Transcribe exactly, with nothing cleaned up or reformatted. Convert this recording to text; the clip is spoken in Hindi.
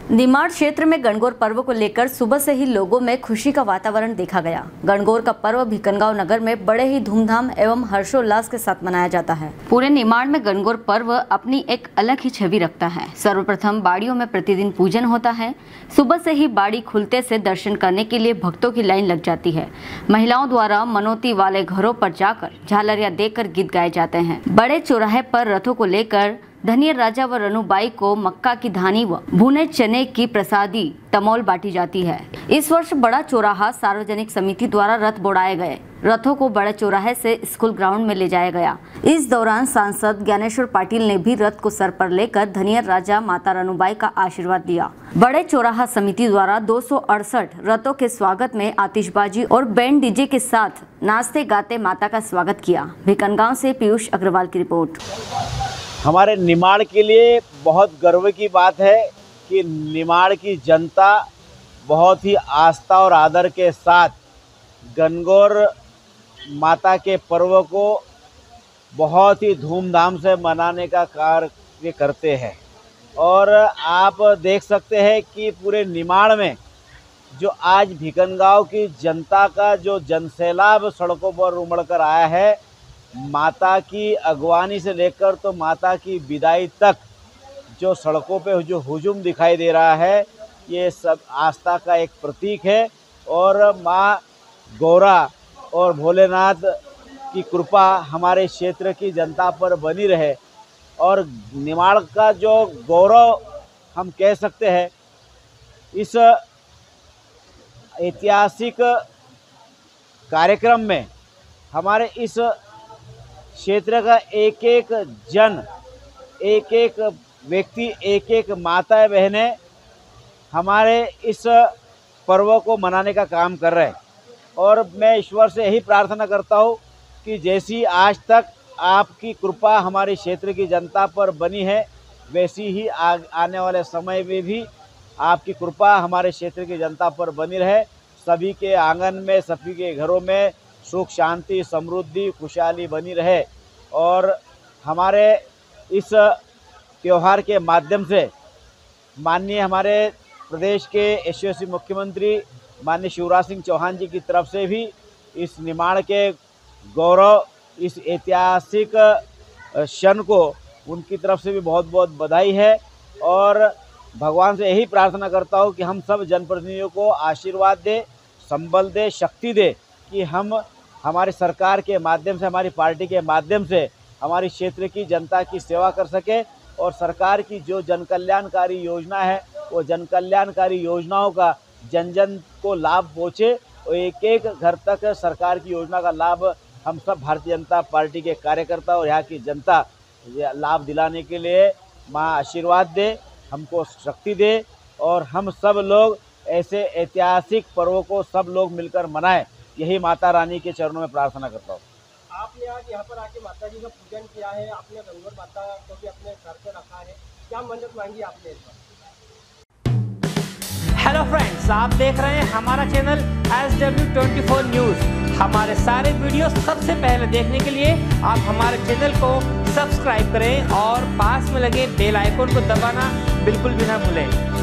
निमाड़ क्षेत्र में गणगौर पर्व को लेकर सुबह से ही लोगों में खुशी का वातावरण देखा गया। गणगौर का पर्व भिकनगांव नगर में बड़े ही धूमधाम एवं हर्षोल्लास के साथ मनाया जाता है। पूरे निमाड़ में गणगौर पर्व अपनी एक अलग ही छवि रखता है। सर्वप्रथम बाड़ियों में प्रतिदिन पूजन होता है। सुबह से ही बाड़ी खुलते से दर्शन करने के लिए भक्तों की लाइन लग जाती है। महिलाओं द्वारा मनौती वाले घरों पर जाकर झालरिया देकर गीत गाए जाते हैं। बड़े चौराहे पर रथों को लेकर धनियर राजा व रनुबाई को मक्का की धानी व भुने चने की प्रसादी तमोल बांटी जाती है। इस वर्ष बड़ा चौराहा सार्वजनिक समिति द्वारा रथ बोड़ाए गए। रथों को बड़े चौराहे से स्कूल ग्राउंड में ले जाया गया। इस दौरान सांसद ज्ञानेश्वर पाटिल ने भी रथ को सर पर लेकर धनियर राजा माता रनुबाई का आशीर्वाद दिया। बड़े चौराहा समिति द्वारा दो सौ अड़सठ रथों के स्वागत में आतिशबाजी और बैंड डीजे के साथ नाचते गाते माता का स्वागत किया। भिकनगांव से पीयूष अग्रवाल की रिपोर्ट। हमारे निमाड़ के लिए बहुत गर्व की बात है कि निमाड़ की जनता बहुत ही आस्था और आदर के साथ गणगौर माता के पर्व को बहुत ही धूमधाम से मनाने का कार्य करते हैं। और आप देख सकते हैं कि पूरे निमाड़ में जो आज भिकनगांव की जनता का जो जनसैलाब सड़कों पर उमड़ कर आया है, माता की अगवानी से लेकर तो माता की विदाई तक जो सड़कों पे जो हुजूम दिखाई दे रहा है, ये सब आस्था का एक प्रतीक है। और माँ गौरा और भोलेनाथ की कृपा हमारे क्षेत्र की जनता पर बनी रहे। और निमाड़ का जो गौरव हम कह सकते हैं, इस ऐतिहासिक कार्यक्रम में हमारे इस क्षेत्र का एक एक जन, एक एक व्यक्ति, एक एक माता बहनें हमारे इस पर्व को मनाने का काम कर रहे हैं। और मैं ईश्वर से यही प्रार्थना करता हूँ कि जैसी आज तक आपकी कृपा हमारे क्षेत्र की जनता पर बनी है, वैसी ही आ, आने वाले समय में भी आपकी कृपा हमारे क्षेत्र की जनता पर बनी रहे। सभी के आंगन में, सभी के घरों में सुख शांति समृद्धि खुशहाली बनी रहे। और हमारे इस त्यौहार के माध्यम से माननीय हमारे प्रदेश के यशस्वी मुख्यमंत्री माननीय शिवराज सिंह चौहान जी की तरफ से भी इस निमाड़ के गौरव, इस ऐतिहासिक क्षण को उनकी तरफ से भी बहुत बहुत बधाई है। और भगवान से यही प्रार्थना करता हूँ कि हम सब जनप्रतिनिधियों को आशीर्वाद दे, संबल दे, शक्ति दे कि हम हमारी सरकार के माध्यम से, हमारी पार्टी के माध्यम से हमारी क्षेत्र की जनता की सेवा कर सके। और सरकार की जो जन कल्याणकारी योजना है, वो जन कल्याणकारी योजनाओं का जन जन को लाभ पहुँचे और एक एक घर तक सरकार की योजना का लाभ हम सब भारतीय जनता पार्टी के कार्यकर्ता और यहाँ की जनता लाभ दिलाने के लिए माँ आशीर्वाद दे, हमको शक्ति दे। और हम सब लोग ऐसे ऐतिहासिक पर्वों को सब लोग मिलकर मनाएं, यही माता रानी के चरणों में प्रार्थना करता हूँ। आपने आज यहाँ पर आके माता जी का पूजन किया है, आपने गणगौर माता को भी अपने घर पे रखा है, क्या मन्नत मांगी आपने इस बार? हेलो फ्रेंड्स, आप देख रहे हैं हमारा channel S W twenty four news. हमारे सारे वीडियो सबसे पहले देखने के लिए आप हमारे चैनल को सब्सक्राइब करें और पास में लगे बेल आइकन को दबाना बिल्कुल भी ना भूलें।